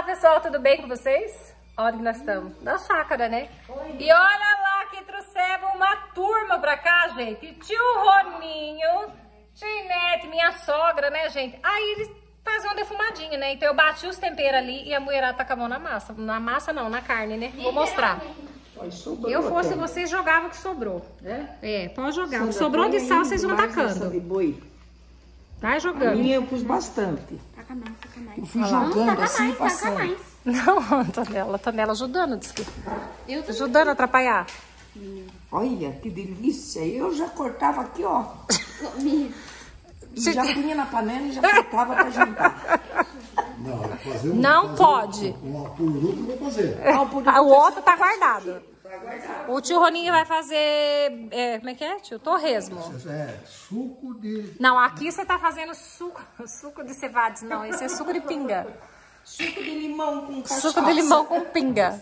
pessoal, tudo bem com vocês? Onde que nós estamos? Na chácara, né? Oi. E olha lá que trouxemos uma turma pra cá, gente. Tio Roninho, Ginete, minha sogra, né, gente? Aí eles fazem uma defumadinha, né? Então eu bati os temperos ali e a mulherada tá com a mão na massa. Na massa não, na carne, né? Vou mostrar. Eu fosse vocês, jogava o que sobrou. É, pode jogar. O que sobrou de sal, vocês vão tacando. Vai jogando. A minha eu pus bastante. Taca mais, taca mais. Eu fui jogando assim, passando. Não, Tonela ajudando, diz que. Ajudando a atrapalhar. Olha, que delícia. Eu já cortava aqui, ó. E já punha na panela e já cortava pra jantar. Não pode. Um pururuco eu vou fazer. O outro tá guardado. O tio Roninho vai fazer, como é que é, tio? Torresmo. Suco de... Não, aqui você tá fazendo suco de cevades, não. Esse é suco de pinga. Suco de limão com cachaça. Suco de limão com pinga.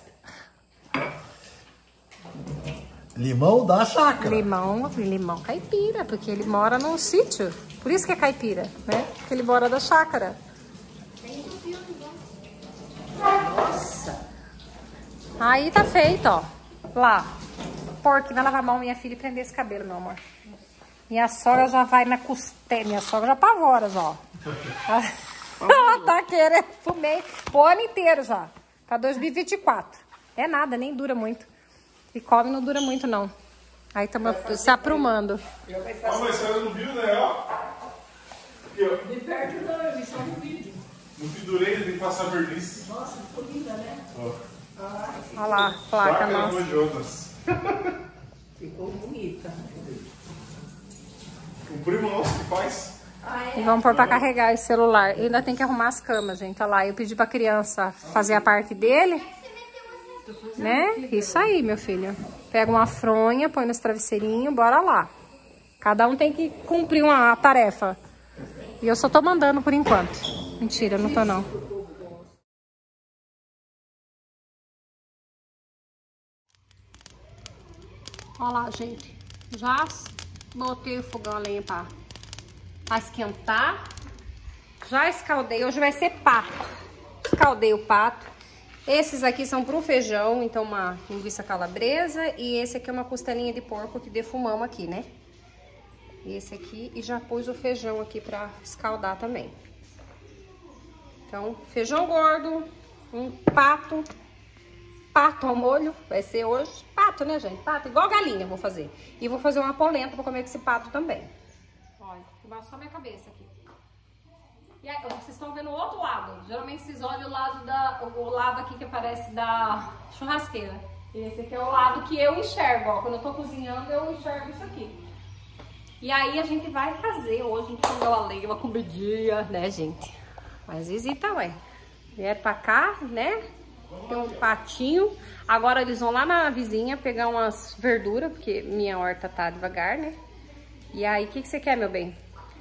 Limão da chácara. Limão caipira, porque ele mora num sítio. Por isso que é caipira, né? Porque ele mora da chácara. Nossa. Aí tá feito, ó. Lá. Porco, vai lavar a mão, minha filha, e prender esse cabelo, meu amor. Minha sogra já vai na costela. Minha sogra já apavora, já, ó. Ela tá querendo comer o ano inteiro já. Pra 2024. É nada, nem dura muito. E come não dura muito, não. Aí estamos se aprumando. Ah, mas a senhora não viu, né? Ó. Aqui, ó. De perto não, eu vi só no vídeo. No pindureiro tem que passar verniz. Nossa, ficou linda, né? Ó. Olha lá, placa nossa. Jonas. Ficou bonita. O primo nosso que faz. E vamos pôr pra carregar esse celular. E ainda tem que arrumar as camas, gente. Olha lá, eu pedi pra criança fazer a parte dele. Né? Isso aí, meu filho. Pega uma fronha, põe nos travesseirinhos, bora lá. Cada um tem que cumprir uma tarefa. E eu só tô mandando por enquanto. Mentira, não tô não. Olha lá, gente. Já botei o fogão a lenha pra esquentar. Já escaldei. Hoje vai ser pato. Escaldei o pato. Esses aqui são pro feijão, então uma linguiça calabresa. E esse aqui é uma costelinha de porco que defumamos aqui, né? Esse aqui, e já pus o feijão aqui pra escaldar também. Então, feijão gordo, um pato ao molho, vai ser hoje. Pato, né, gente? Pato, igual galinha eu vou fazer. E vou fazer uma polenta pra comer com esse pato também. Olha, vou só minha cabeça aqui. E aí, vocês estão vendo o outro lado. Geralmente vocês olham o lado aqui que aparece da churrasqueira. Esse aqui é o lado que eu enxergo, ó. Quando eu tô cozinhando, eu enxergo isso aqui. E aí a gente vai fazer hoje, a gente comeu a lenha, uma comidinha, né, gente? Mas visita, ué. Vieram pra cá, né? Tem um patinho. Agora eles vão lá na vizinha pegar umas verduras, porque minha horta tá devagar, né? E aí, o que você quer, meu bem?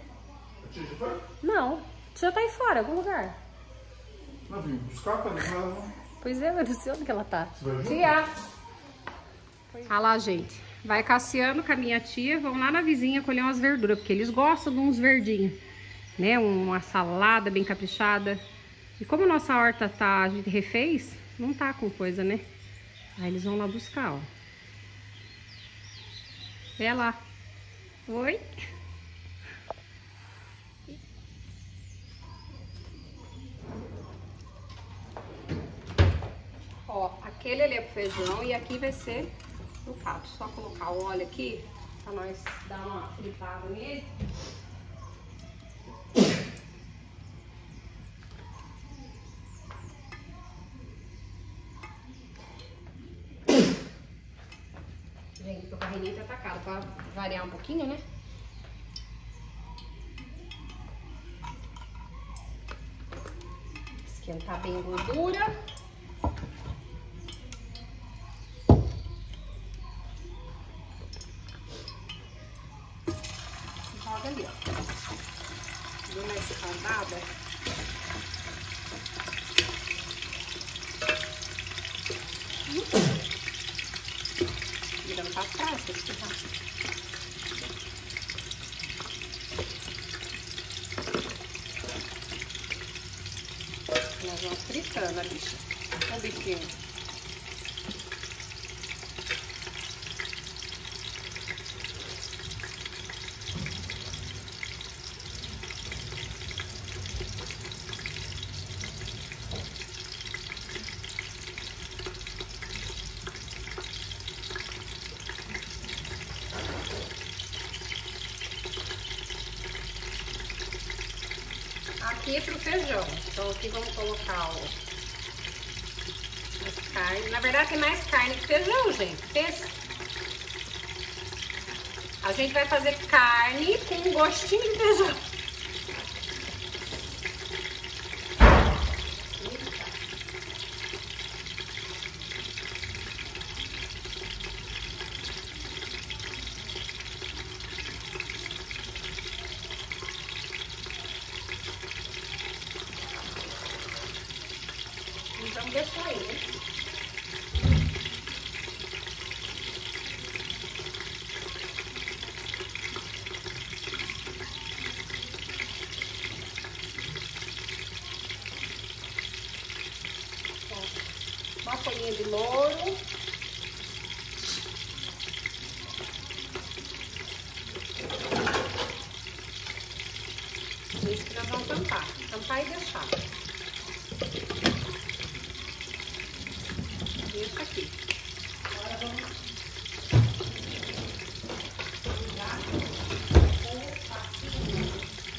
Não. Você já tá aí fora, em algum lugar. Não, vim buscar pra levar. Pois é, eu não sei onde que ela tá. Tia! Olha lá, gente. Vai Cassiano com a minha tia, vão lá na vizinha colher umas verduras, porque eles gostam de uns verdinhos, né? Uma salada bem caprichada. E como nossa horta a gente refez, não tá com coisa, né? Aí eles vão lá buscar, ó. É lá. Oi? Ó, aquele ali é pro feijão e aqui vai ser o pato. Só colocar o óleo aqui pra nós dar uma fritada nele. Gente, o carrinho tá caro pra variar um pouquinho, né? Esquentar bem a gordura. Joga ali, ó. Deu mais escaldada. Virando batata, Nós vamos fritando a bicha. O bifinho. Aqui pro feijão. Então aqui vamos colocar as carnes. Na verdade tem mais carne que feijão, gente. Pensa. A gente vai fazer carne com um gostinho de feijão. Então deixa aí, né? Uma folhinha de louro. Isso que nós vamos tampar. Tampar e deixar. Isso aqui. Agora vamos virar com o passinho.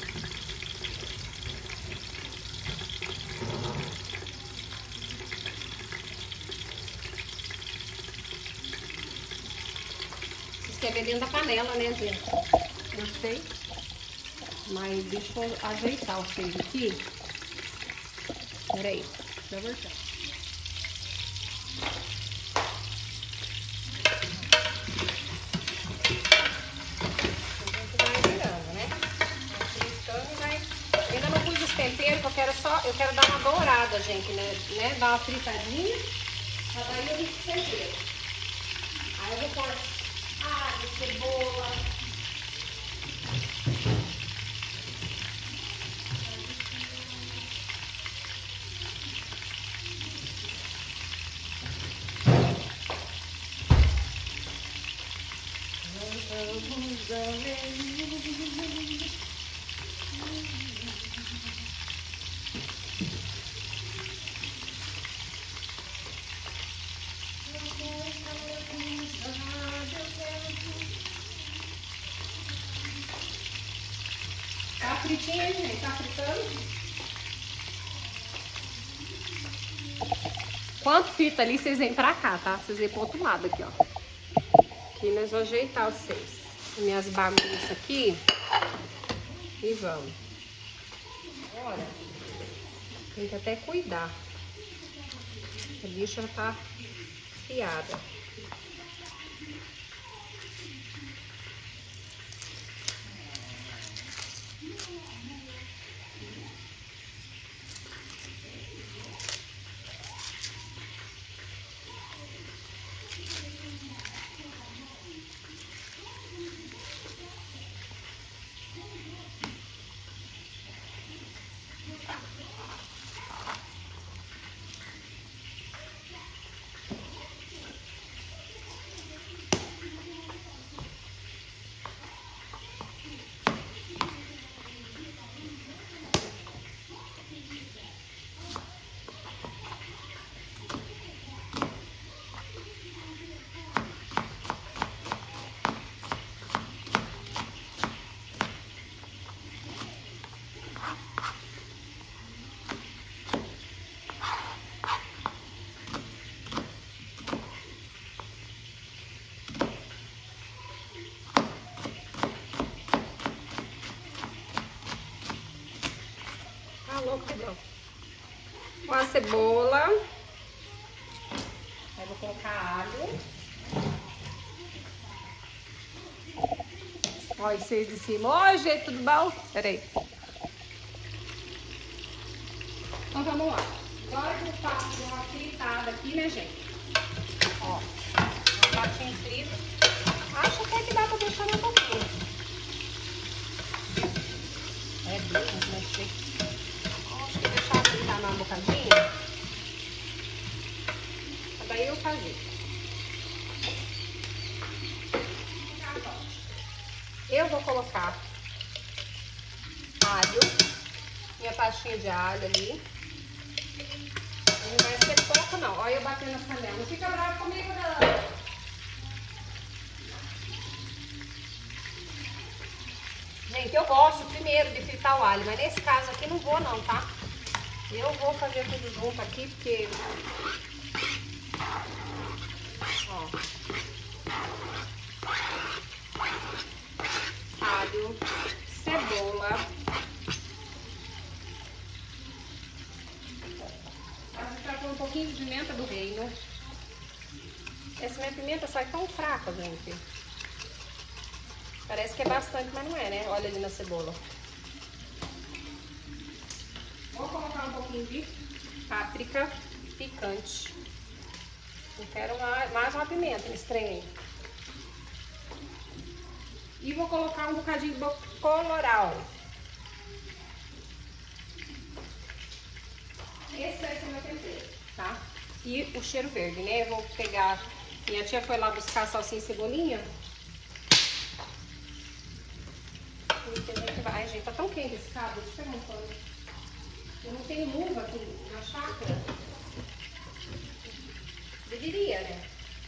Isso é dentro da panela, né, gente? Eu sei. Mas deixa eu ajeitar vocês aqui. Peraí, deixa eu voltar. Tempero que eu quero dar uma dourada, gente, né? Dar uma fritadinha, pra daí eu mixo tempero. Aí eu vou pôr alho, cebola. Tá fritinho aí, gente? Tá fritando? Quanto frita ali, vocês vêm pra cá, tá? Vocês vêm pro outro lado aqui, ó. Aqui nós vamos ajeitar vocês. Minhas bagunças aqui. E vamos. Olha. Tem que até cuidar. A bicha já tá fiada. Com a cebola. Aí vou colocar alho. Olha vocês de cima. Oi, gente, tudo bom? Peraí. Então vamos lá. Agora que eu faço uma fritada aqui, né, gente? Ó, um pratinho frito. Acho até que dá pra deixar um pouquinho. É bem, mas sei. Acho que deixar fritar mais um bocadinho. Daí eu fazer. Eu vou colocar alho, minha pastinha de alho ali. Não vai ser pouco não. Olha eu batendo na panela. Não fica bravo comigo não. Gente, eu gosto primeiro de fritar o alho, mas nesse caso aqui não vou não, tá? Eu vou fazer tudo junto aqui, porque... Ó. Alho, cebola. Vou pôr um pouquinho de pimenta do reino. Essa minha pimenta sai tão fraca, gente. Parece que é bastante, mas não é, né? Olha ali na cebola. Vou colocar um pouquinho de páprica picante. Eu quero mais uma pimenta nesse trem aí. E vou colocar um bocadinho de colorau. Esse vai ser o meu tempero, tá? E o cheiro verde, né? Eu vou pegar... Minha tia foi lá buscar salsinha e cebolinha. Ai, gente, tá tão quente esse cabo. Deixa eu pegar um pano. Eu não tenho luva aqui na chácara. Deveria, né?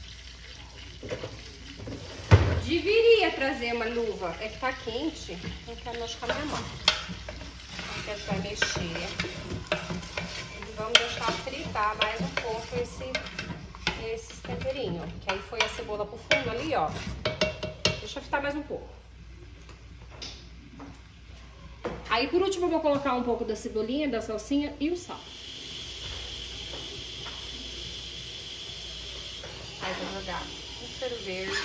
Deveria trazer uma luva. É que tá quente. Não quero machucar minha mão. Então a gente vai mexer. E vamos deixar fritar mais um pouco esses temperinhos. Que aí foi a cebola pro fundo ali, ó. Deixa eu fritar mais um pouco. Aí por último eu vou colocar um pouco da cebolinha, da salsinha e o sal. Aí vou jogar um cheiro verde.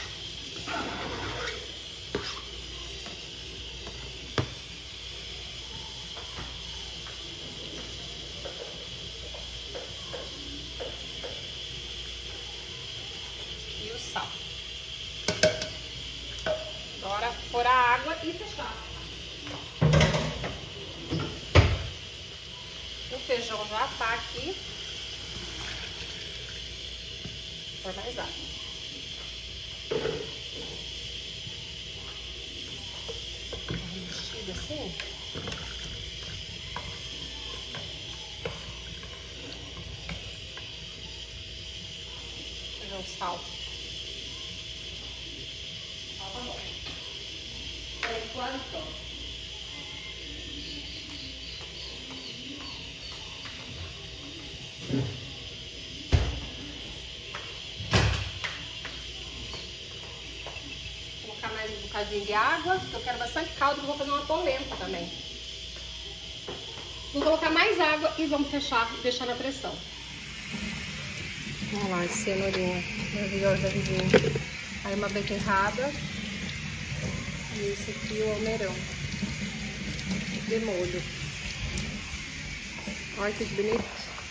E o sal. Agora pôr a água e fechar. O feijão já tá aqui. Vai mais água. Mexida assim. Feijão sal. Sal tá bom. É quase pronto. Um bocadinho de água, porque eu quero bastante caldo, eu vou fazer uma polenta também. Vou colocar mais água e vamos deixar na pressão. Vamos lá, cenourinha maravilhosa vizinha. Aí uma beterraba. E esse aqui o almeirão de molho. Olha que bonito.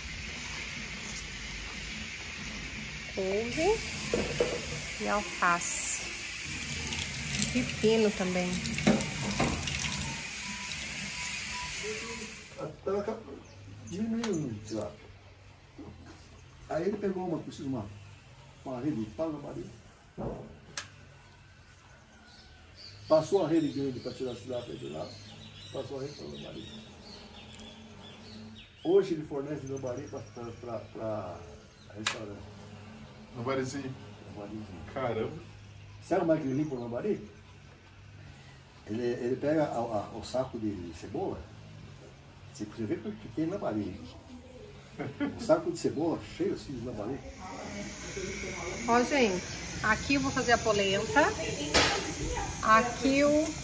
Couve e alface. Pepino também. Ela diminuiu, sei lá. Aí ele pegou uma rede de pau na barriga. Passou a rede grande para tirar a cidade de lá. Passou a rede para o barriga. Hoje ele fornece meu barriga para restaurante. No barizinho. Caramba. Sabe como é que ele limpa o lambari? Ele pega o saco de cebola, você vê que tem lambari. O saco de cebola cheio assim de lambari. Ó, gente, aqui eu vou fazer a polenta. Aqui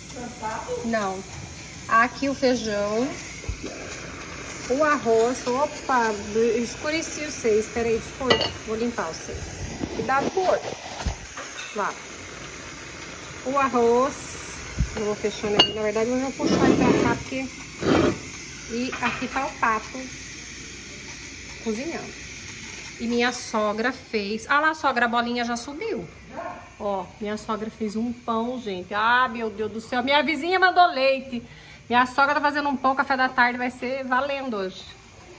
aqui o feijão. O arroz. Opa, escureci vocês. Espera aí, vou limpar vocês. Cuidado com o olho. Lá. O arroz. Eu vou fechando aqui. Na verdade, eu vou puxar ele pra cá, porque... E aqui tá o pato cozinhando. E minha sogra fez... Ah lá, a sogra, a bolinha já subiu. Ó, minha sogra fez um pão, gente. Ah, meu Deus do céu. Minha vizinha mandou leite. Minha sogra tá fazendo um pão, café da tarde vai ser valendo hoje.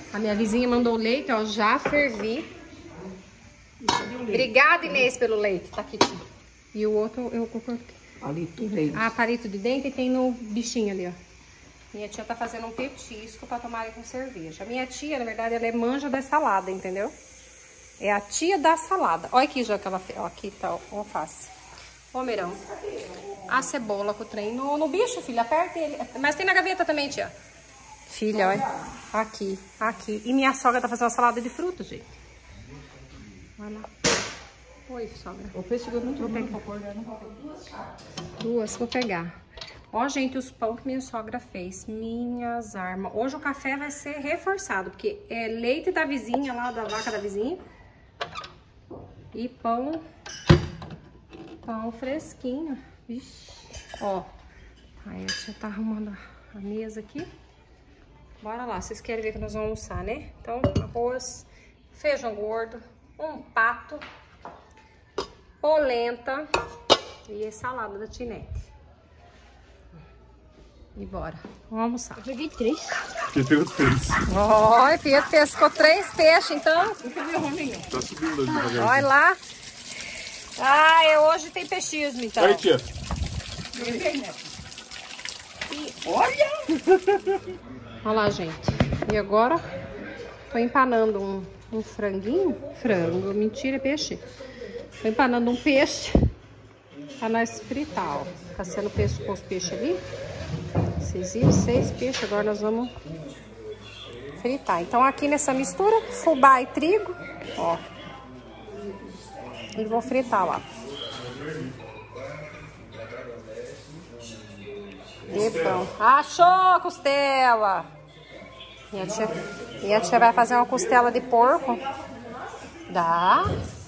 A minha vizinha mandou leite, ó, já fervi. Obrigada, Inês, pelo leite. Tá aqui. E o outro eu coloquei. Palito de dente. Ah, palito de dente e tem no bichinho ali, ó. Minha tia tá fazendo um petisco pra tomarem com cerveja. A minha tia, na verdade, ela é manja da salada, entendeu? É a tia da salada. Olha aqui já que ela fez. Ó, aqui tá o alface. Ô, Mirão. A cebola com o trem no bicho, filha. Aperta ele. Mas tem na gaveta também, tia. Filha, olha. Aqui, aqui. E minha sogra tá fazendo uma salada de frutas, gente. Vai lá. Oi, sogra. O peixe eu não vou pegar. Duas, vou pegar. Ó, gente, os pão que minha sogra fez. Minhas armas. Hoje o café vai ser reforçado, porque é leite da vizinha lá, da vaca da vizinha. E pão fresquinho. Vixe. Ó. Aí a tia tá arrumando a mesa aqui. Bora lá, vocês querem ver que nós vamos almoçar, né? Então, arroz, feijão gordo, um pato, polenta e a salada da Tinete. E bora, vamos almoçar. Você pegou 3. Olha, Pedro pescou 3 peixes, então. Tá subindo ali devagarzinho. Olha lá. Ah, hoje tem peixismo, então. Aí, tia. Olha lá, gente. E agora, tô empanando um franguinho. Frango, mentira, é peixe. Tô empanando um peixe pra nós fritar, ó. Tá sendo pescou os peixes ali. Vocês viram? 6 peixes, agora nós vamos fritar. Então aqui nessa mistura, fubá e trigo, ó. E vou fritar lá. E pão. Achou a costela! Minha tia vai fazer uma costela de porco. Dá?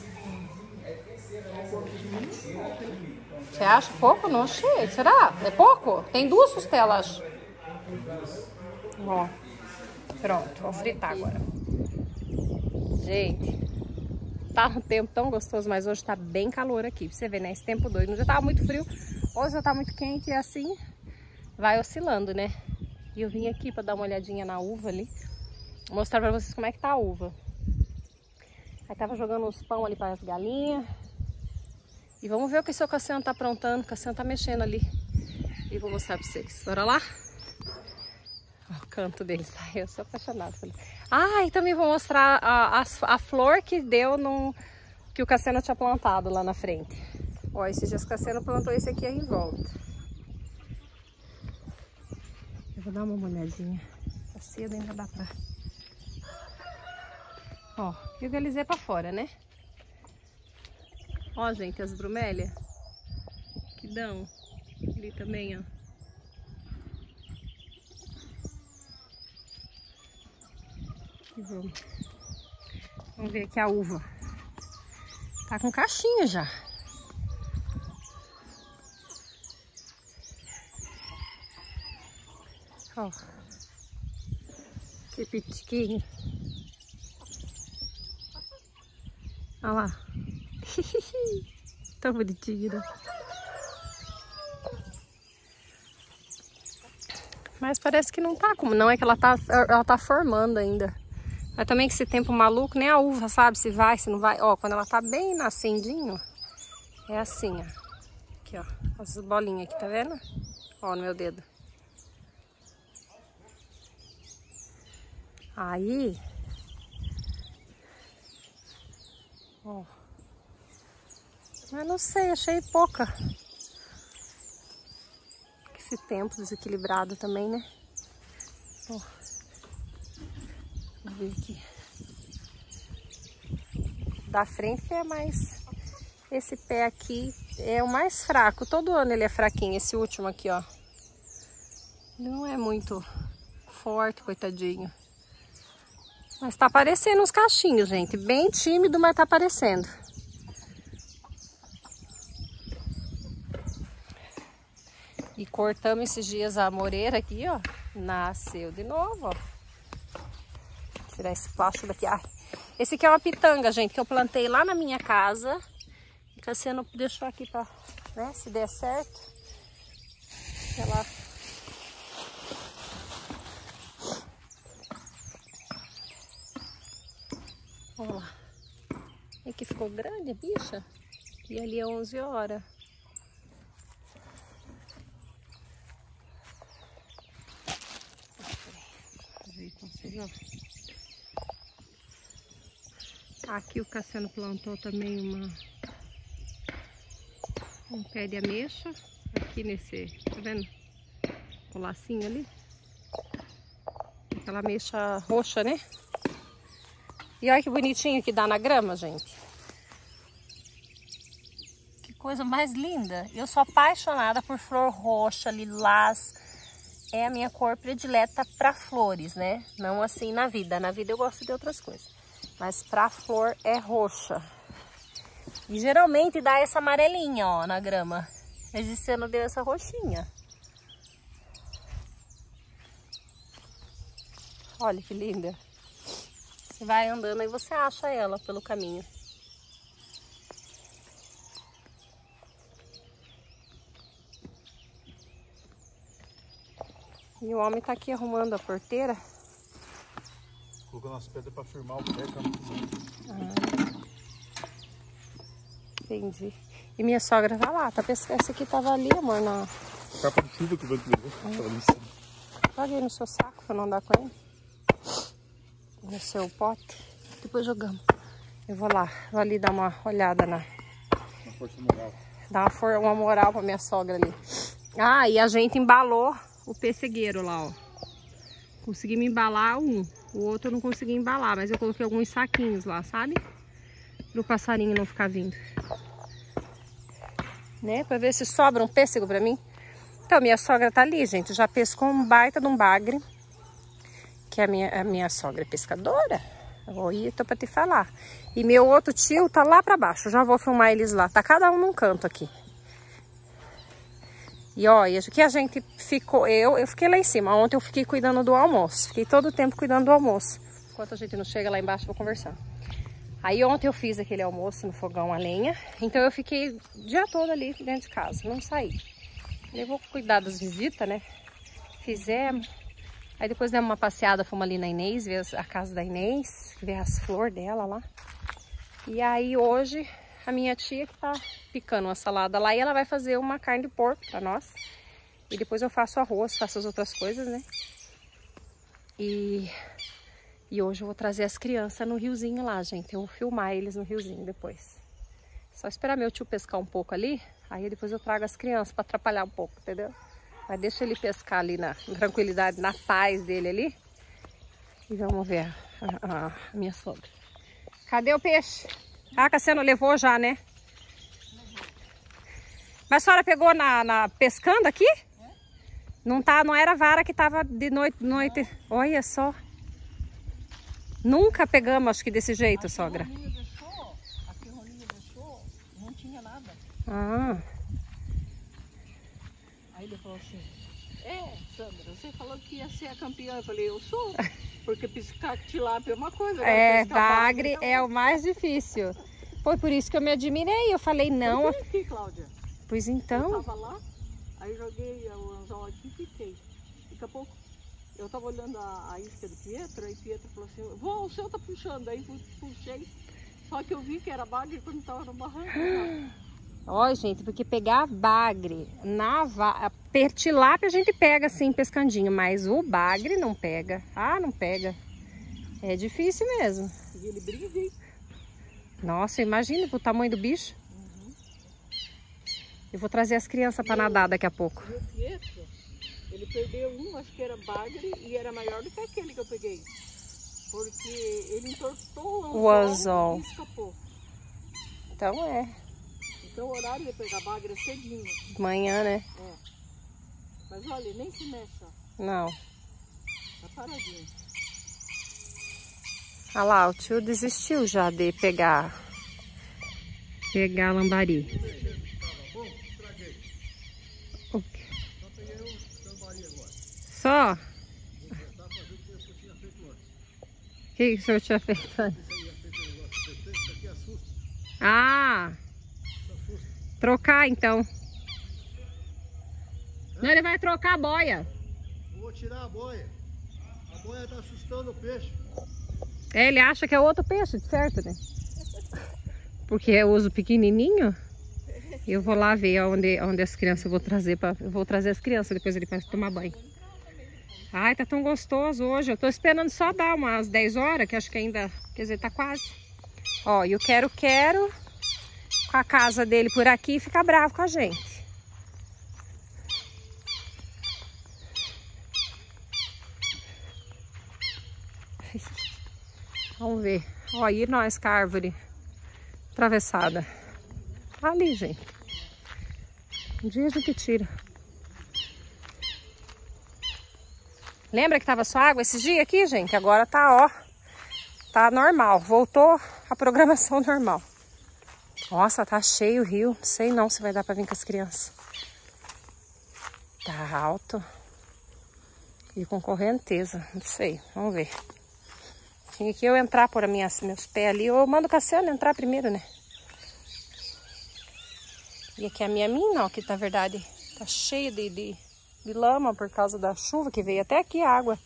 Você acha pouco? Não achei. Será? É pouco? Tem 2 costelas. Ó. Pronto, vou fritar agora. Gente, tá um tempo tão gostoso, mas hoje tá bem calor aqui. Pra você ver, né? Esse tempo doido. Já tava muito frio, hoje já tá muito quente e assim vai oscilando, né? E eu vim aqui pra dar uma olhadinha na uva ali. Mostrar pra vocês como é que tá a uva. Aí tava jogando os pão ali para as galinhas. E vamos ver o que o seu Cassiano tá aprontando. O Cassiano tá mexendo ali. E vou mostrar pra vocês. Bora lá? Olha o canto dele. Eu sou apaixonada por ele. Ah, e também vou mostrar a flor que deu que o Cassiano tinha plantado lá na frente. Ó, esses dias o Cassiano plantou esse aqui aí em volta. Eu vou dar uma olhadinha. Tá cedo, ainda dá pra... Ó, e o galizé pra fora, né? Ó, gente, as bromélias que dão ali também, ó. E vamos ver aqui a uva. Tá com caixinha já. Ó. Que pitiquinho. Olha lá. Tão bonitinho, né? Mas parece que não tá como. Não, é que ela tá formando ainda. Mas também que esse tempo maluco, nem a uva sabe se vai, se não vai. Ó, quando ela tá bem nascendinho, é assim, ó. Aqui, ó. As bolinhas aqui, tá vendo? Ó, no meu dedo. Aí... Ó. Mas não sei, achei pouca. Esse tempo desequilibrado também, né? Ó. Vamos ver aqui. Da frente é mais... Esse pé aqui é o mais fraco. Todo ano ele é fraquinho, esse último aqui, ó. Ele não é muito forte, coitadinho. Mas tá aparecendo uns cachinhos, gente. Bem tímido, mas tá aparecendo. E cortamos esses dias a moreira aqui, ó. Nasceu de novo, ó. Vou tirar esse plástico daqui. Ah, esse aqui é uma pitanga, gente, que eu plantei lá na minha casa. O Cassiano deixou aqui pra, né, se der certo. Ela... Olha lá. É que ficou grande a bicha. E ali é 11 horas. Aqui o Cassiano plantou também um pé de ameixa. Aqui nesse, tá vendo? O lacinho ali. Aquela ameixa roxa, né? E olha que bonitinho que dá na grama, gente. Que coisa mais linda. Eu sou apaixonada por flor roxa, lilás. É a minha cor predileta para flores, né? Não assim na vida. Na vida eu gosto de outras coisas. Mas pra flor é roxa. E geralmente dá essa amarelinha, ó, na grama. Mas esse ano deu essa roxinha. Olha que linda. Você vai andando e você acha ela pelo caminho. E o homem tá aqui arrumando a porteira. Colocando as pedras para firmar o pé. Entendi. E minha sogra tá lá, tá pescando. Essa aqui tava ali, amor, na capa de chuva que o vento levou. Tava ali em cima. Joguei no seu saco pra não andar com ele. No seu pote. Depois jogamos. Eu vou lá, vou ali dar uma olhada na... Uma força moral. Dar uma moral pra minha sogra ali. Ah, e a gente embalou o pessegueiro lá, ó. Consegui me embalar um. O outro eu não consegui embalar, mas eu coloquei alguns saquinhos lá, sabe? Para o passarinho não ficar vindo. Né? Para ver se sobra um pêssego para mim. Então, minha sogra tá ali, gente. Já pescou um baita de um bagre. Que a minha sogra é pescadora. Oi, tô para te falar. E meu outro tio tá lá para baixo. Já vou filmar eles lá. Tá cada um num canto aqui. E olha, que a gente ficou... Eu fiquei lá em cima. Ontem eu fiquei cuidando do almoço. Fiquei todo o tempo cuidando do almoço. Enquanto a gente não chega lá embaixo, vou conversar. Aí ontem eu fiz aquele almoço no fogão a lenha. Então eu fiquei o dia todo ali dentro de casa. Não saí. Eu vou cuidar das visitas, né? Fizemos. Aí depois demos uma passeada, fomos ali na Inês, ver a casa da Inês. Ver as flores dela lá. E aí hoje... A minha tia que tá picando uma salada lá e ela vai fazer uma carne de porco pra nós. E depois eu faço arroz, faço as outras coisas, né? E hoje eu vou trazer as crianças no riozinho lá, gente. Eu vou filmar eles no riozinho depois. Só esperar meu tio pescar um pouco ali, aí depois eu trago as crianças pra atrapalhar um pouco, entendeu? Mas deixa ele pescar ali na tranquilidade, na paz dele ali. E vamos ver a minha sogra. Cadê o peixe? Ah, a Cassiano levou já, né? Mas a senhora pegou pescando aqui? Não era vara que tava de noite. Olha só. Nunca pegamos, acho que desse jeito, sogra. A ferroninha deixou, não tinha nada. Ah. Aí ele falou assim, Sandra, você falou que ia ser a campeã. Eu falei, eu sou. Porque pescar tilápia é uma coisa. Bagre é o mais difícil. Foi por isso que eu me admirei. Eu falei, não. Eu aqui, Cláudia. Pois então. Eu tava lá, aí joguei o anzol aqui e fiquei. Daqui a pouco, eu tava olhando a isca do Pietro, aí Pietro falou assim, vó, o seu tá puxando. Aí puxei, só que eu vi que era bagre quando tava no barranco. Olha, gente, porque pegar bagre tilápia a gente pega assim, pescandinho, mas o bagre não pega. Ah, não pega. É difícil mesmo. E ele briga, hein? Nossa, imagina o tamanho do bicho. Eu vou trazer as crianças para nadar daqui a pouco. E o Pietro, ele perdeu um, acho que era bagre, e era maior do que aquele que eu peguei. Porque ele entortou o anzol e escapou. Então é. Então o horário de pegar bagre é cedinho. De manhã, né? É. Mas olha, nem se mexe, ó. Não. Tá paradinho. Olha lá, o tio desistiu já de pegar lambari. Só? O que o senhor tinha feito antes? Ah! Trocar então. Não, ele vai trocar a boia. Vou tirar a boia. A boia tá assustando o peixe. É, ele acha que é outro peixe, certo, né? Porque eu uso pequenininho. Eu vou lá ver onde as crianças eu vou trazer. Eu vou trazer as crianças, depois ele vai tomar banho. Ai, tá tão gostoso hoje. Eu tô esperando só dar umas 10 horas, que acho que ainda... Quer dizer, tá quase. Ó, e o quero-quero com a casa dele por aqui fica bravo com a gente. Vamos ver. Ó, aí nós com a árvore atravessada. Ali, gente. Um dia a gente tira. Lembra que tava só água esses dias aqui, gente? Agora tá, ó. Tá normal. Voltou a programação normal. Nossa, tá cheio o rio. Não sei não se vai dar pra vir com as crianças. Tá alto. E com correnteza. Não sei. Vamos ver. Tinha que eu entrar por meus pés ali. Eu mando o Cassiano entrar primeiro, né? E aqui é a minha mina, ó, que na verdade tá cheia de lama por causa da chuva que veio até aqui a água.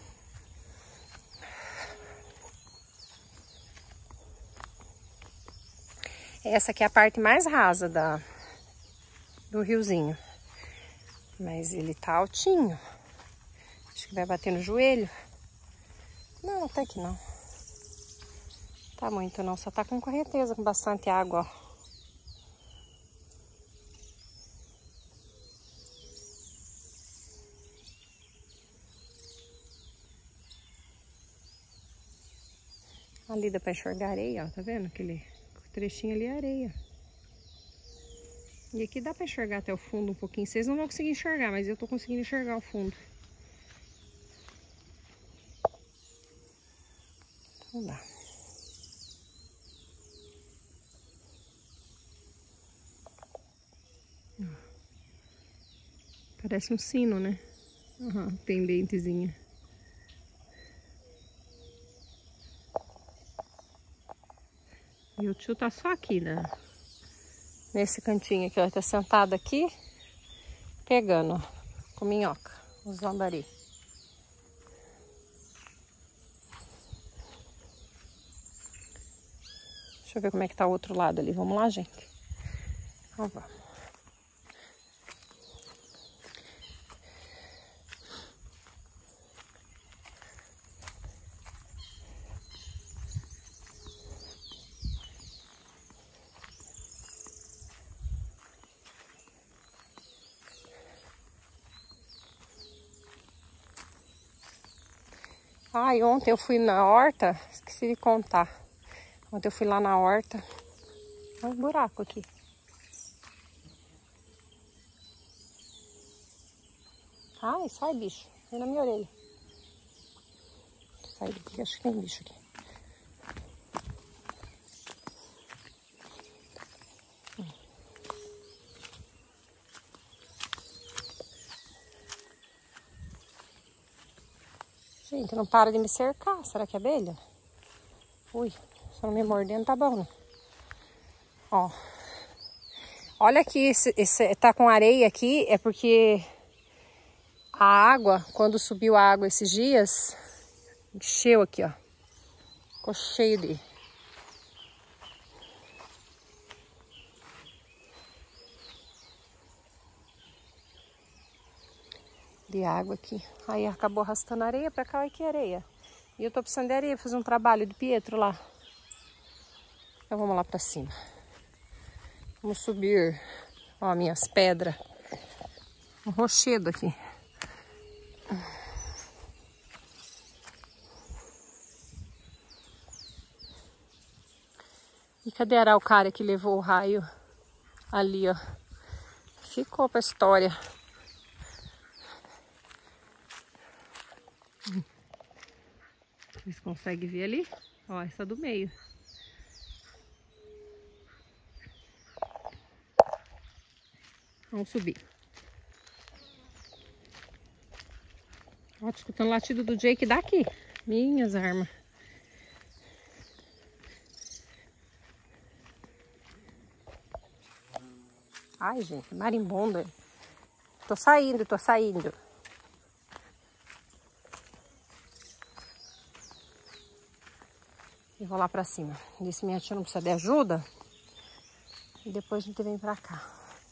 Essa aqui é a parte mais rasa do riozinho. Mas ele tá altinho. Acho que vai bater no joelho. Não, até que não. Tá muito não, só tá com correnteza, com bastante água, ó. Ali dá pra enxergar areia, ó, tá vendo? Aquele trechinho ali é areia. E aqui dá pra enxergar até o fundo um pouquinho. Vocês não vão conseguir enxergar, mas eu tô conseguindo enxergar o fundo. Então dá. Parece um sino, né? Uhum, pendentezinha. E o tio tá só aqui, né? Nesse cantinho aqui, ó. Tá sentado aqui, pegando, ó, com minhoca, os lambari. Deixa eu ver como é que tá o outro lado ali. Vamos lá, gente? Então vamos. Ai, ontem eu fui na horta, esqueci de contar. Ontem eu fui lá na horta. Olha um buraco aqui. Ai, sai bicho. Vem na minha orelha. Sai daqui, acho que tem bicho aqui. Gente, não para de me cercar. Será que é abelha? Ui, se não me mordendo tá bom, né? Ó. Olha aqui, esse tá com areia aqui, é porque a água, quando subiu a água esses dias, encheu aqui, ó. Ficou cheio de água aqui. Aí acabou arrastando areia pra cá. Olha que areia. E eu tô precisando de areia, fazer um trabalho do Pietro lá. Então vamos lá pra cima. Vamos subir, ó, minhas pedras. Um rochedo aqui. E cadê a araucária que levou o raio ali, ó? Ficou pra história. Vocês conseguem ver ali? Ó, essa do meio. Vamos subir. Ó, tô escutando o latido do Jake daqui. Minhas armas. Ai, gente, marimbondo. Tô saindo, tô saindo. E vou lá pra cima. Disse minha tia não precisa de ajuda. E depois a gente vem pra cá.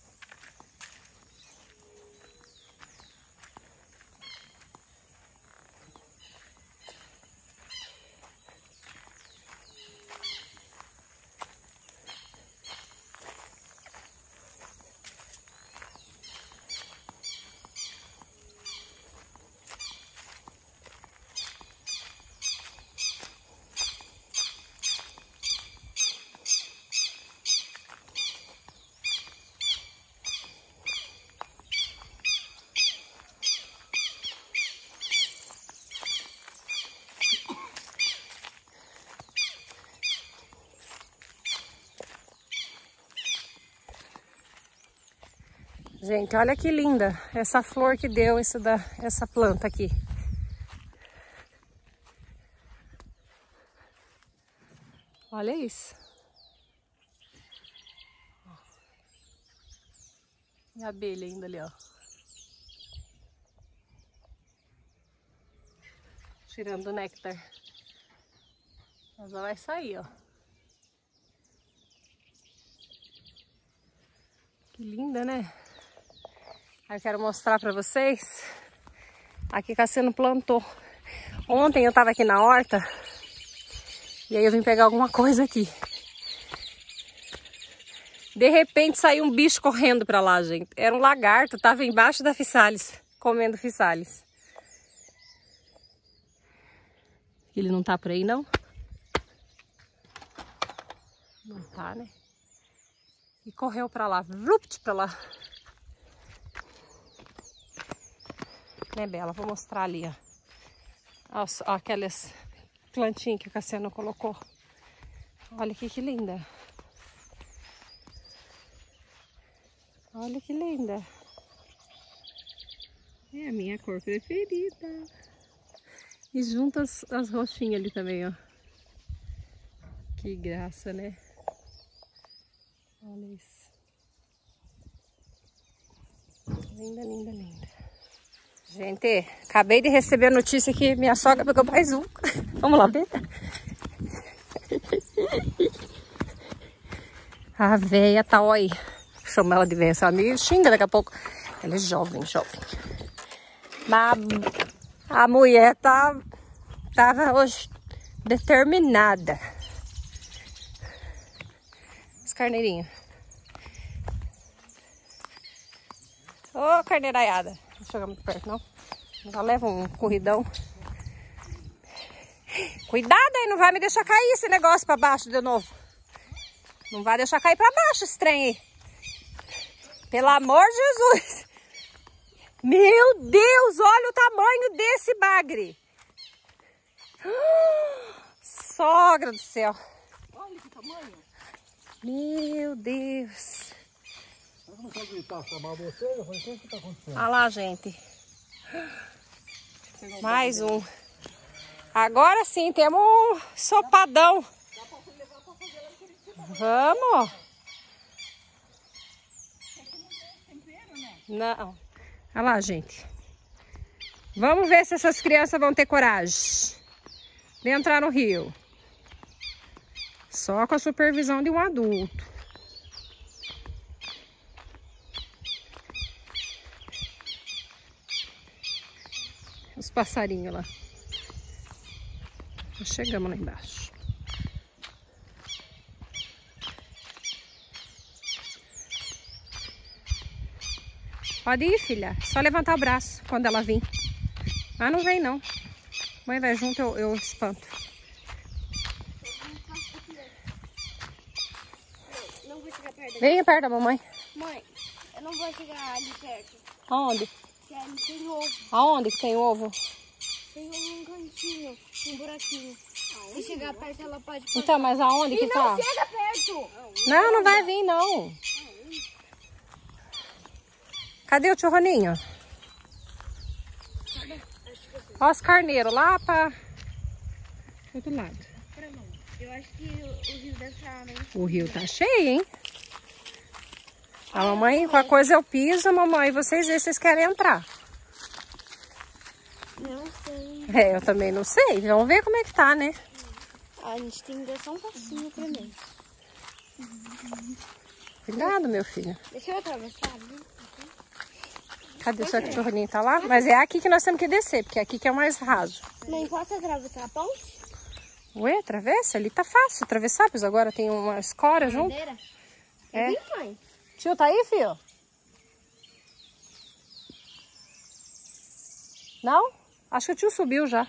Gente, olha que linda essa flor que deu essa planta aqui. Olha isso. E a abelha ainda ali, ó. Tirando o néctar. Mas ela vai sair, ó. Que linda, né? Aí eu quero mostrar pra vocês. Aqui Cassiano plantou. Ontem eu tava aqui na horta. E aí eu vim pegar alguma coisa aqui. De repente saiu um bicho correndo pra lá, gente. Era um lagarto, tava embaixo da Physalis, comendo Physalis. Ele não tá por aí, não? Não tá, né? E correu pra lá, vupt pra lá. Né, Bela? Vou mostrar ali, ó. Aquelas plantinhas que o Cassiano colocou. Olha aqui que linda. Olha que linda. É a minha cor preferida. E junto as roxinhas ali também, ó. Que graça, né? Olha isso. Linda, linda, linda. Gente, acabei de receber a notícia que minha sogra pegou mais um. Vamos lá ver. A véia tá, ó aí. Chama ela de véia, essa amiga xinga daqui a pouco. Ela é jovem, jovem. Mas a mulher tava hoje determinada. Os carneirinhos. Ô, carneiraiada. Não chegar muito perto, não. Já leva um corridão. Cuidado aí, não vai me deixar cair esse negócio pra baixo de novo. Não vai deixar cair pra baixo esse trem aí. Pelo amor de Jesus. Meu Deus, olha o tamanho desse bagre. Sogra do céu. Olha que tamanho. Meu Deus. Eu não vou gritar, chamar você, eu falei, o que tá acontecendo? Olha lá, gente. Mais um. Agora sim, temos um sopadão. Vamos. Não. Olha lá, gente. Vamos ver se essas crianças vão ter coragem de entrar no rio. Só com a supervisão de um adulto. Os passarinhos lá. Já chegamos lá embaixo. Pode ir, filha. Só levantar o braço quando ela vir. Ah, não vem não. Mãe vai junto, eu espanto. Não vou chegar perto. Venha perto da mamãe. Mãe, eu não vou chegar ali perto. Aonde? Porque ali tem ovo. Aonde que tem ovo? Tem um cantinho, um buraquinho. Se chegar perto, ela pode passar. Então, mas aonde que tá? Não chega perto! Não, não vai vir não. Cadê o tio Roninho? Olha os carneiros lá para outro lado. Eu acho que o rio deve estar, né? O rio tá cheio, hein? A mamãe, qualquer coisa eu piso, mamãe, vocês veem se vocês querem entrar. Não sei. É, eu também não sei. Vamos ver como é que tá, né? A gente tem que dar só um passinho primeiro. Cuidado, meu filho. Deixa eu atravessar ali. Cadê o seu cachorrinho? Tá lá? Mas é aqui que nós temos que descer, porque é aqui que é o mais raso. Mãe, posso atravessar a ponte? Ué, atravessa? Ali tá fácil atravessar, pois agora tem uma escora junto. Bandeira? É. Vem, mãe. Tio, tá aí, filho? Não? Acho que o tio subiu já.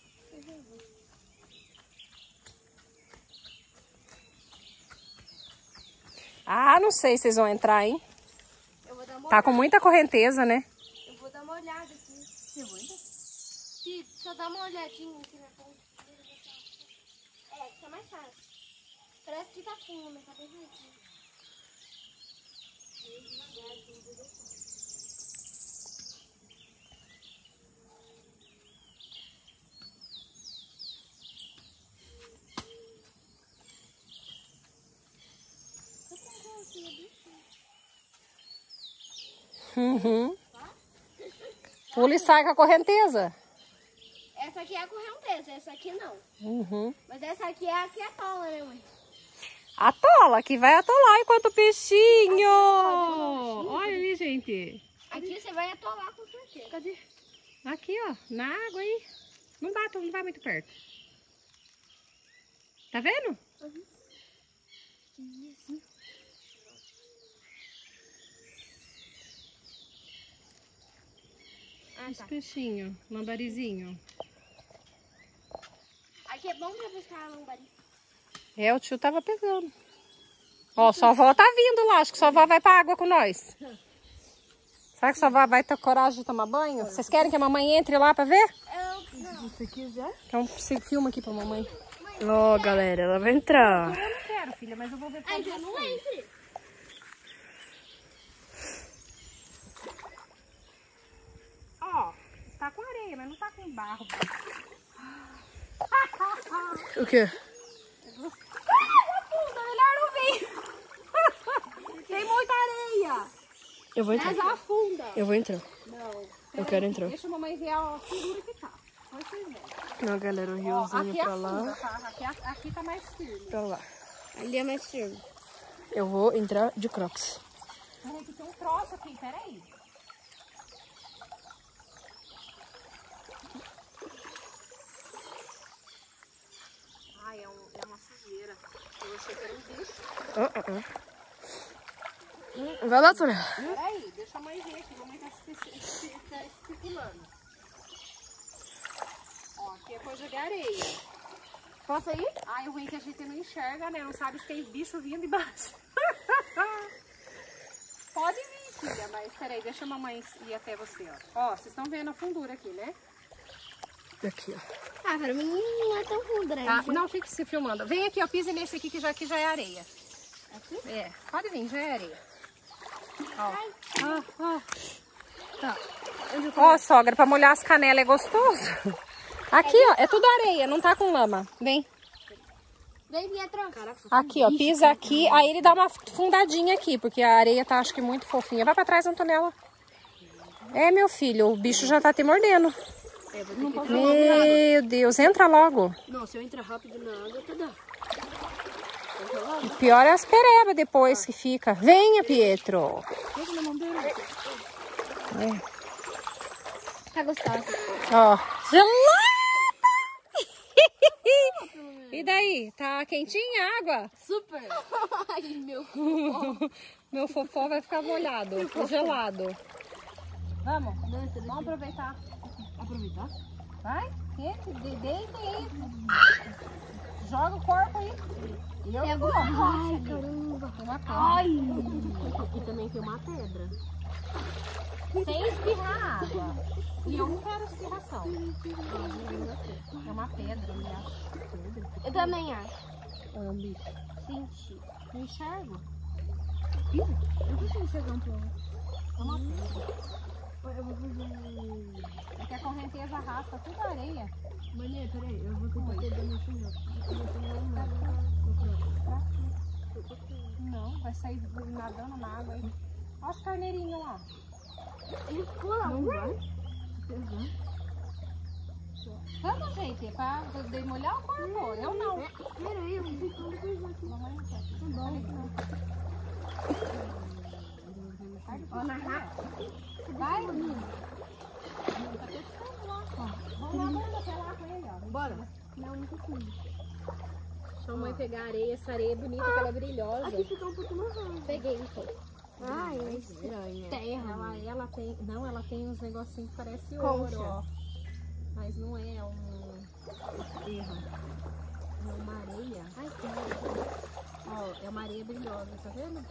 Ah, não sei se vocês vão entrar, hein? Eu vou dar uma Tá com muita correnteza, né? Eu vou dar uma olhada aqui. Eu vou ainda? Sim, só dá uma olhadinha aqui na ponte. É, fica mais fácil. Parece que tá fundo, mas tá bem verdinho. Uhum. Pula e sai com a correnteza. Essa aqui é a correnteza, essa aqui não. Uhum. Mas essa aqui é a que atola, né, mãe? Atola, que vai atolar enquanto peixinho. Olha ali, gente. Aqui você vai atolar com certeza. Cadê? Aqui, ó, na água aí. Não vai muito perto. Tá vendo? Uhum. Isso. Os peixinhos, lambarizinho. Aqui é bom pra pescar lambari. É, o tio tava pegando. Ó, sua avó tá vindo lá. Acho que sua avó vai pra água com nós. Será que sua avó vai ter coragem de tomar banho? Vocês querem que a mamãe entre lá pra ver? Não. Se quiser. Então, você filma aqui pra mamãe. Ó, galera, ela vai entrar. Eu não quero, filha, mas eu vou ver pra Ai, já não entre. Ó, tá com areia, mas não tá com barro. O quê? Afunda, melhor não vir. Tem muita areia. Eu vou entrar. Mas afunda. Eu vou entrar. Não. Eu quero entrar. Deixa a mamãe ver a figura que tá. Vai vocês verem. Não, galera, o Ó, riozinho aqui pra afunda, lá. tá? Aqui tá mais firme. Pra lá. Ali é mais firme. Eu vou entrar de crocs. Peraí, que tem um troço aqui, peraí. Ai, é uma sujeira. Eu achei que era um bicho. Vai lá, Tória. Peraí, deixa a mãe ver aqui. A mamãe tá especulando. Ó, aqui é coisa de areia. Posso ir? Ai, o ruim é que a gente não enxerga, né? Não sabe se tem bicho vindo embaixo. Pode vir, filha, mas peraí, deixa a mamãe ir até você, ó. Ó, vocês estão vendo a fundura aqui, né? Aqui, ó. Ah, pra mim não é tão fundo, né? Tá? Não, fique se filmando. Vem aqui, ó, pise nesse aqui que já é areia. Aqui? É, pode vir, já é areia. Ó. Tá. Ó, sogra, pra molhar as canelas é gostoso. Aqui, ó, é tudo areia, não tá com lama. Vem. Vem, Pietro. Aqui, ó, pisa aqui, aí ele dá uma fundadinha aqui, porque a areia tá, acho que, muito fofinha. Vai pra trás, Antonella. É, meu filho, o bicho já tá te mordendo. Meu Deus, entra logo. Não, se eu entrar rápido na água, tá dá. O pior é as perebas depois que fica. Venha, Pietro. Tá gostoso. Ó, gelada! E daí? Tá quentinha a água? Super. Ai, meu. Meu fofó vai ficar molhado, gelado. Vamos? Vamos aproveitar. Aproveitar? Vai, deita aí. Joga o corpo aí. E eu vou. Ai, caramba. Tem uma pedra. Ai. E também tem uma pedra. Sem espirrar água. E eu não quero espirração. É uma pedra, eu acho. Eu também acho. Ou é um bicho? Senti. Não enxergo. Eu consigo chegar um pouco. É uma pedra. Eu vou fazer... É que a correnteza arrasta tudo areia. Mané, peraí, eu vou tentar pegar meu chinelo. Não, vai sair nadando na água aí. Olha os carneirinhos lá. Ele ficou lá. Não vai? Pesar. Vamos, gente, é pra demolhar o corpo. Eu não. Peraí, eu vou ficando coisa aqui. Mamãe não quer. Tá bom. Ó, na rapa. Vai. Tá testando lá. Vamos lá até lá com ele, ó. Bora. Não, não consigo. Deixa a mãe pegar a areia. Essa areia é bonita, que ela é brilhosa. Aqui fica um pouco mais rápido. Peguei um pouco. Ai, é estranha. Terra. Ela tem... Não, ela tem uns negocinhos que parece Concha. ouro, ó. Mas não é terra. É uma areia. Ai, que Ó, é uma areia brilhosa, tá vendo?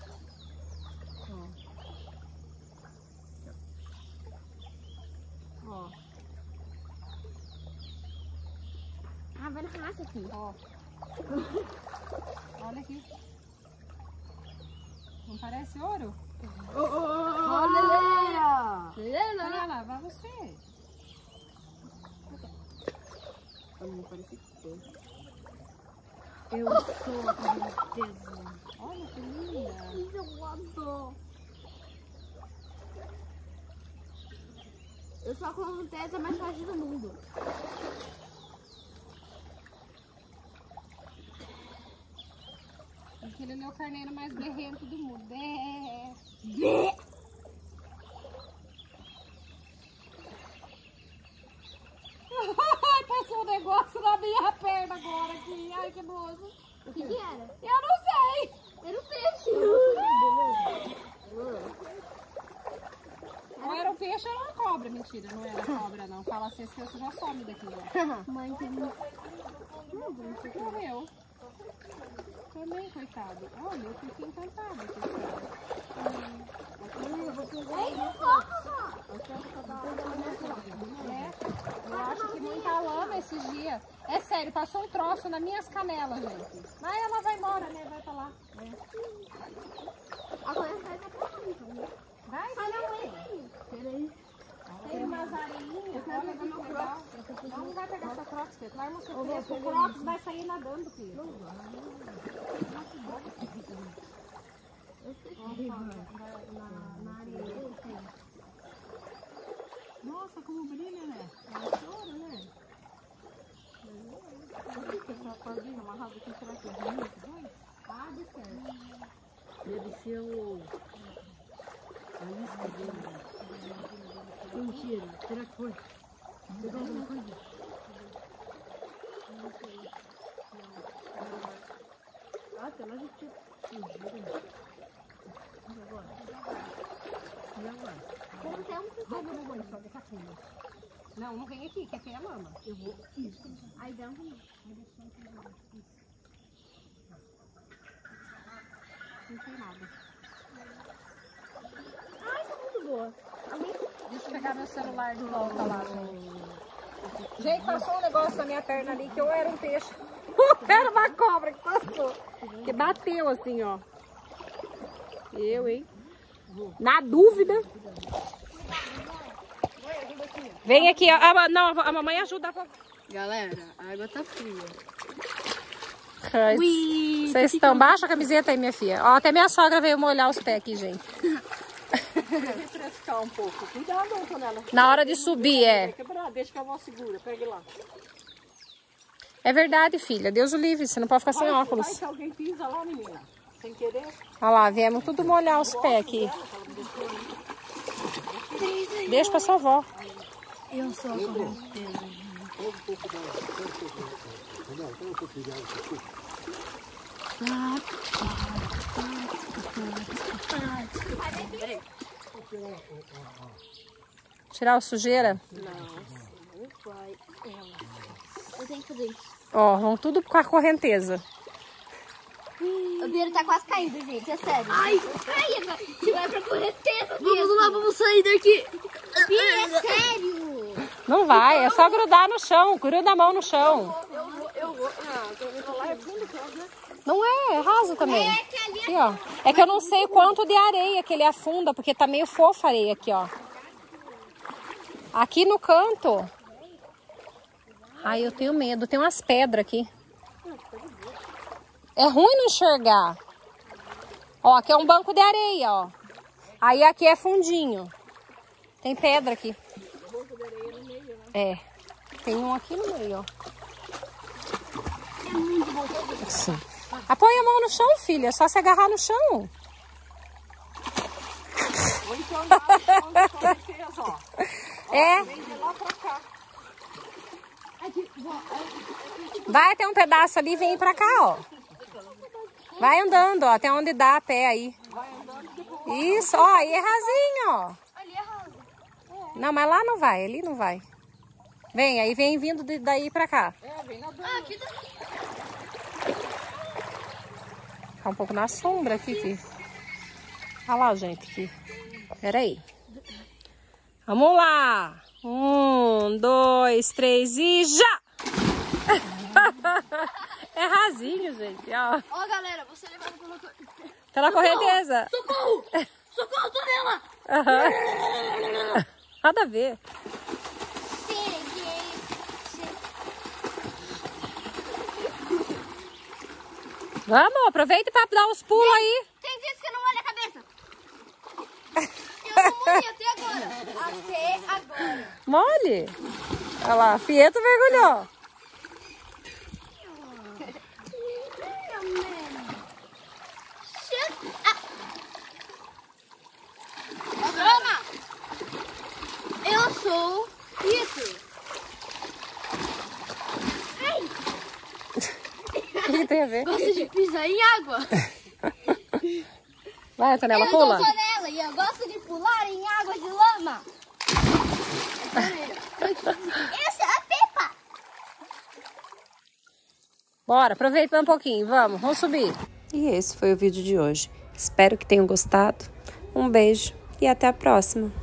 Ó. Ah, vai na raça aqui. Ó. Olha aqui. Não parece ouro? Olha, Olha lá, vai você. eu sou a princesa. Olha que linda. Eu adoro. Eu sou a princesa mais fácil do mundo. Aquele é o carneiro mais berrento do mundo. Ai, passou um negócio na minha perna agora aqui. Ai, que nojo. O que era? Eu não sei. Era um peixe. Ou era um peixe ou era uma cobra. Mentira, não era cobra não. Fala assim, esse peixe já some daqui. Ó. Mãe, tem muito. Morreu. Também, coitado. Olha, eu fiquei encantada com esse eu acho que muita lama esses dias. É sério, passou um troço nas minhas canelas, gente. Mas ela vai embora, né? Vai pra lá. Agora vai pra mim, então. Vai, Peraí. tem umas areinhas. quero Olha pegar que meu legal. Não vai pegar seu crocs, filho. Vai uma surpresa. O crocs vai sair nadando, filho. Na areia. Nossa, como brilha, né? É ouro, né? Essa cordinha amarrada aqui, será que é bonito? Ah, de certo. Deve ser a isca dele. Mentira, será que foi? Pegou alguma coisa? Ah, tem mais gente. E agora? Como tem um que Vai, meu mamãe, só deixa aqui. Não, não vem aqui, que aqui é lama. Eu vou. aí dentro. Não tem nada. Ai, tá muito boa. Deixa eu pegar meu celular de volta lá, gente. Gente, passou um negócio na minha perna ali, que eu era um peixe. Era uma cobra que passou. Que bateu assim, ó. Eu, hein? Na dúvida. Vem aqui, ó. Não, a mamãe ajuda a vovó. Galera, a água tá fria. Vocês estão baixa a camiseta aí, minha filha. Ó, até minha sogra veio molhar os pés aqui, gente. Refrescar um pouco. Cuidado, Antonella. Na hora de subir, Vai quebrar, deixa que a avó segura. Pegue lá. É verdade, filha. Deus o livre, você não pode ficar sem Vai óculos. que alguém pisa lá, menina. Sem querer. Olha lá, viemos tudo molhar os pés aqui. Deixa pra sua avó. Eu sou a princesa. Tirar a sujeira. Vai. Eu tenho que fazer isso. Ó, vão tudo com a correnteza. O Biro tá quase caindo, gente. É sério. Ai, caia, você vai pra correnteza, Vamos lá, vamos sair daqui. Biro, é sério. Não vai, é só grudar no chão. Gruda a mão no chão. Eu vou. Ah, lá é fundo, né? Não é, é raso também. É que ali Aqui, ó. É que eu não sei quanto de areia que ele afunda, porque tá meio fofa a areia aqui, ó. Aqui no canto. Ai, eu tenho medo. Tem umas pedras aqui. É ruim não enxergar. Ó, aqui é um banco de areia, ó. Aí aqui é fundinho. Tem pedra aqui. É. Tem um aqui no meio, ó. É muito bom fazer. Sim. Apoia a mão no chão, filha. É só se agarrar no chão. Ou então dá uma defesa, ó. É. Vem de lá pra cá. Aqui, Vai até um pedaço ali e vem pra cá, ó. Vai andando, ó, até onde dá a pé aí. Vai andando e depois... Isso, ó, aí é rasinho, ó. ali é rosa. Não, mas lá não vai, ali não vai. Vem, aí vem vindo daí pra cá. É, vem nadando. Ah, aqui tá. Tá um pouco na sombra aqui, filho. Olha lá, gente, aqui. Pera aí. Vamos lá. 1, 2, 3 e já! É rasinho, gente, ó. Ó, galera, você levado Pela correnteza. Socorro! Socorro, tô nela! Aham. Nada a ver. Vamos, aproveita pra dar uns pulos aí. Tem vezes que eu não olho a cabeça. Eu não morri até agora. Até agora. Mole. Olha lá, Fieto mergulhou. Broma! Eu sou Pietro. Ai, O que tem a ver? gosto de pisar em água. Vai, Antonella, Eu pula. sou Antonella e eu gosto de pular em água de lama. Essa é a Pepa. Bora, aproveita um pouquinho, vamos subir. E esse foi o vídeo de hoje. Espero que tenham gostado. Um beijo e até a próxima.